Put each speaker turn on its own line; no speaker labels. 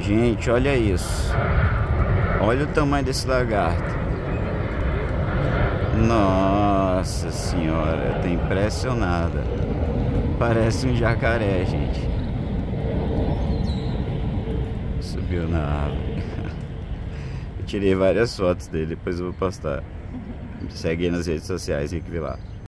Gente, olha isso. Olha o tamanho desse lagarto. Nossa senhora, eu tô impressionada. Parece um jacaré, gente. Subiu na árvore. Eu tirei várias fotos dele, depois eu vou postar. Segue aí nas redes sociais, Rick Vilar.